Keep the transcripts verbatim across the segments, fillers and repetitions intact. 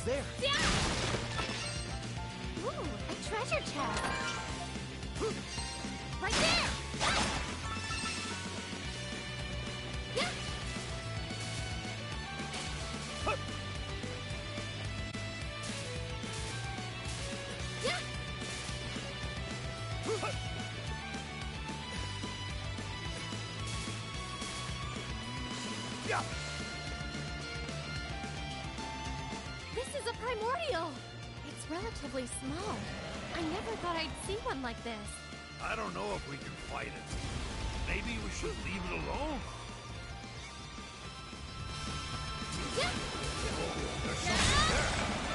there? Yeah! Ooh, a treasure chest. Right there! Yeah! Yeah! Yeah! This is a primordial! It's relatively small. I never thought I'd see one like this. I don't know if we can fight it. Maybe we should leave it alone? Yeah! Oh, there's something there.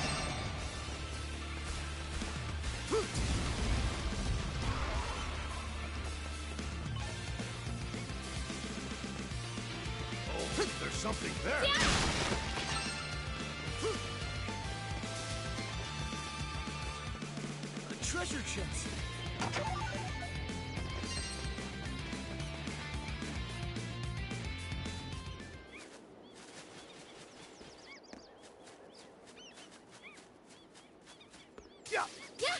Oh, there's something there. Yeah! A treasure chest! Yeah. Yeah!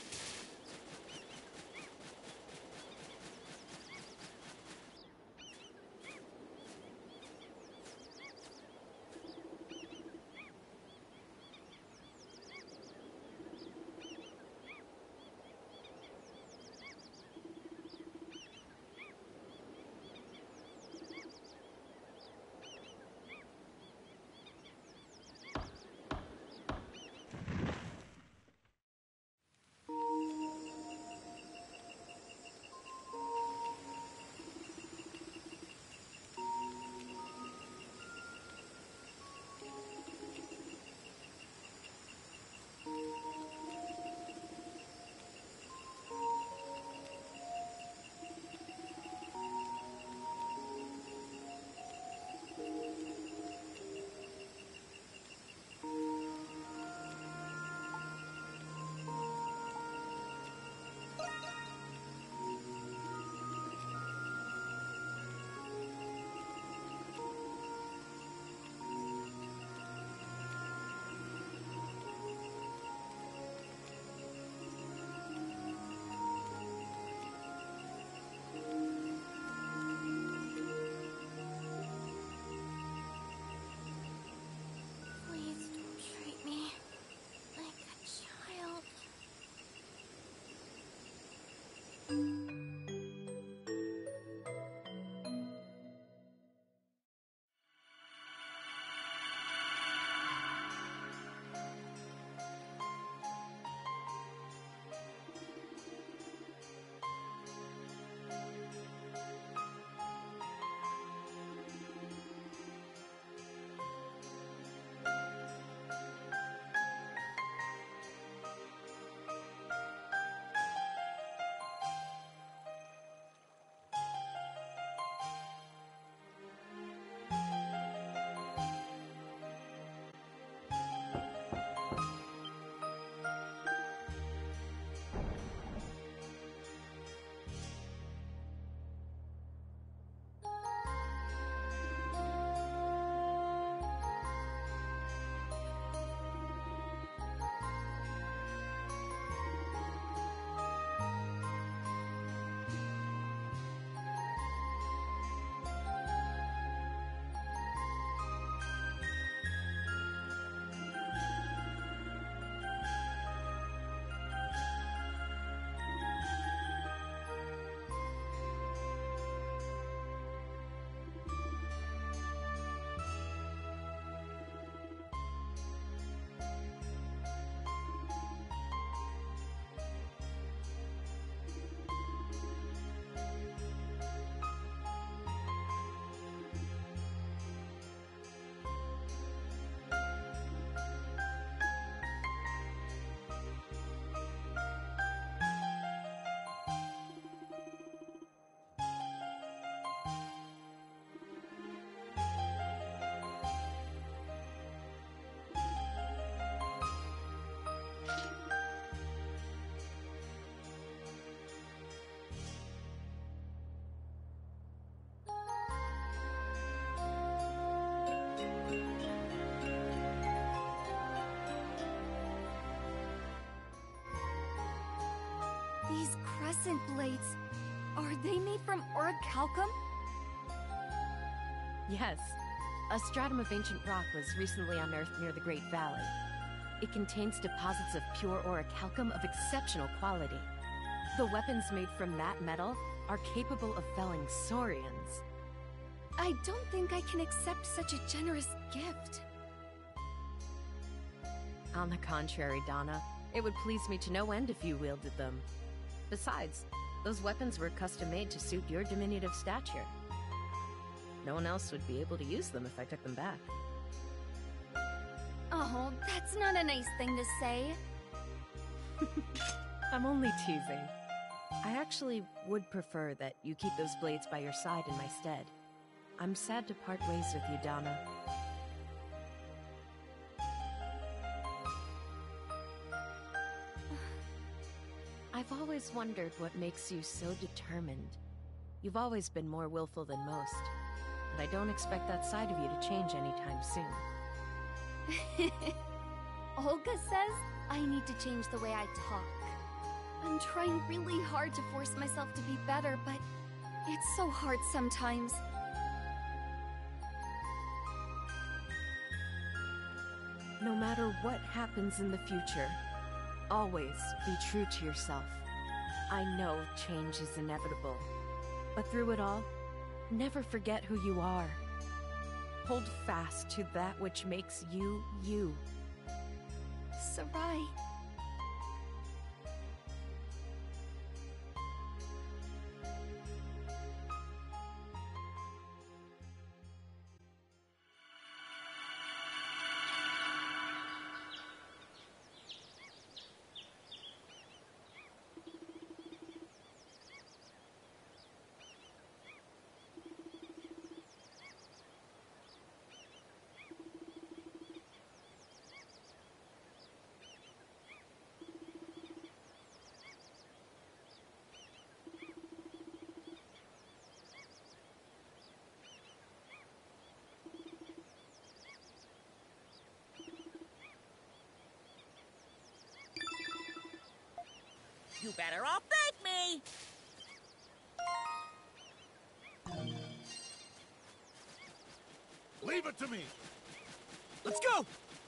These crescent blades, are they made from orichalcum? Yes. A stratum of ancient rock was recently unearthed near the Great Valley. It contains deposits of pure orichalcum of exceptional quality. The weapons made from that metal are capable of felling saurians. I don't think I can accept such a generous gift. On the contrary, Donna, it would please me to no end if you wielded them. Besides, those weapons were custom-made to suit your diminutive stature. No one else would be able to use them if I took them back. Oh, that's not a nice thing to say. I'm only teasing. I actually would prefer that you keep those blades by your side in my stead. I'm sad to part ways with you, Donna. I've always wondered what makes you so determined. You've always been more willful than most, and I don't expect that side of you to change anytime soon. Olga says I need to change the way I talk. I'm trying really hard to force myself to be better, but it's so hard sometimes. No matter what happens in the future, always be true to yourself. I know change is inevitable, but through it all, never forget who you are. Hold fast to that which makes you, you. Sarai. You better all thank me! Leave it to me! Let's go!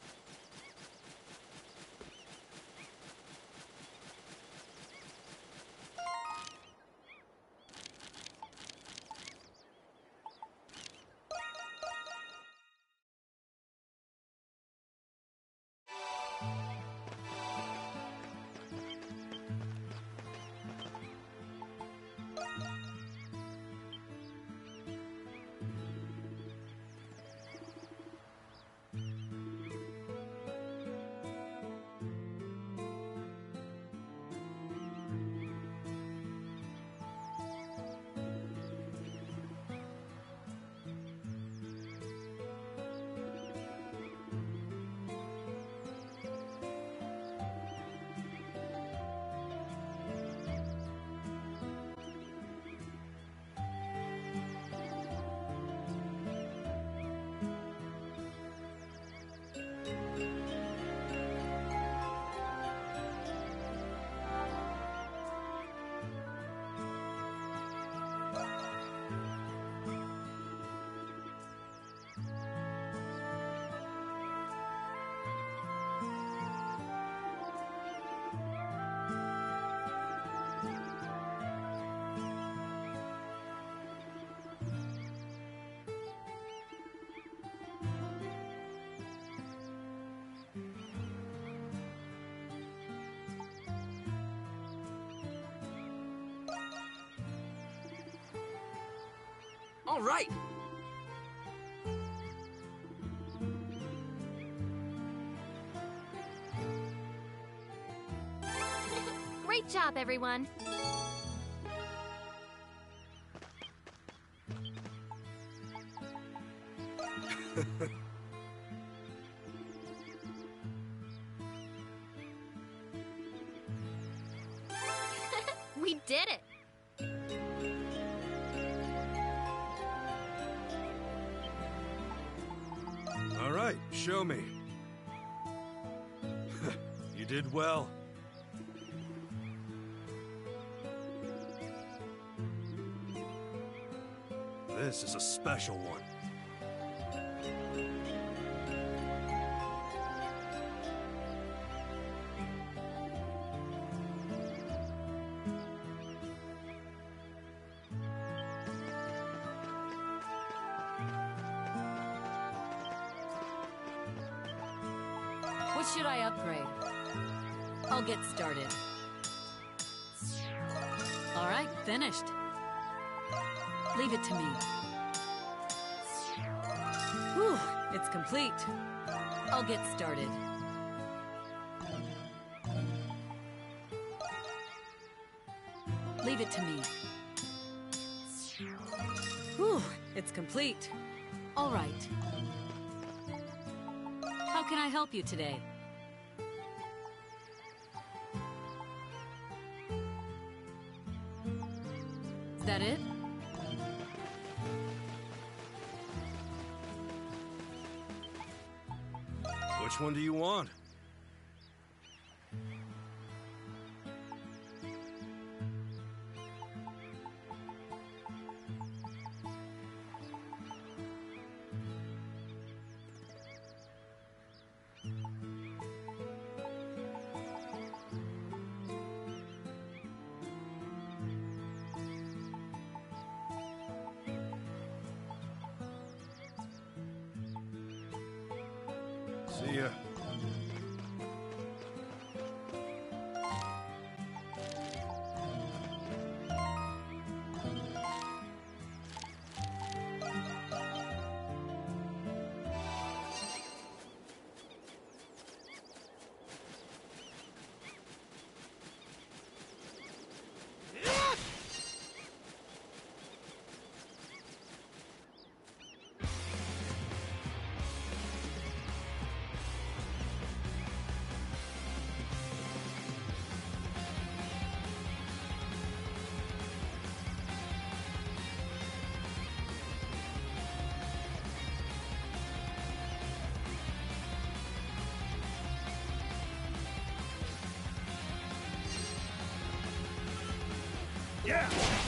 All right! Great job, everyone! We did it! All right, show me. You did well. This is a special one. What should I upgrade? I'll get started. All right, finished. Leave it to me. Whew, it's complete. I'll get started. Leave it to me. Whew, it's complete. All right. How can I help you today? Is that it? Which one do you want? See ya. Yeah!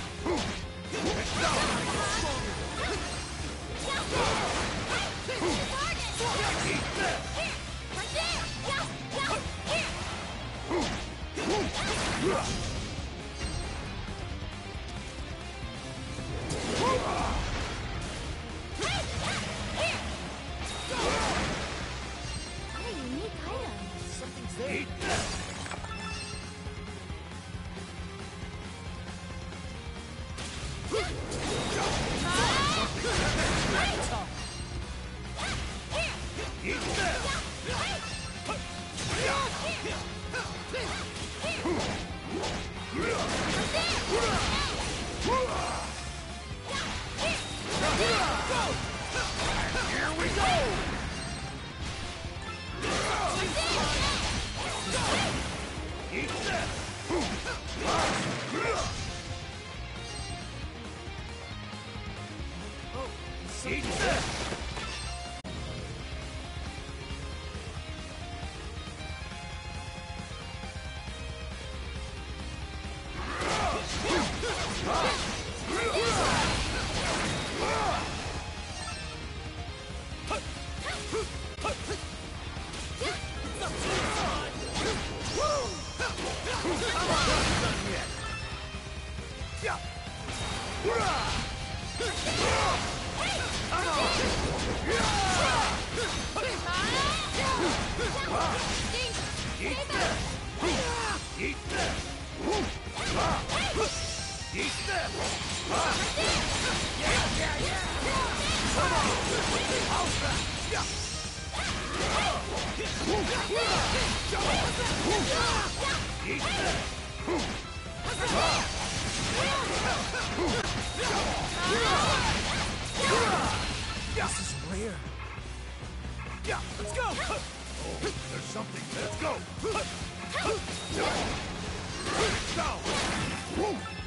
This is rare. Yeah, let's go! Oh, there's something. Let's go! Let's go!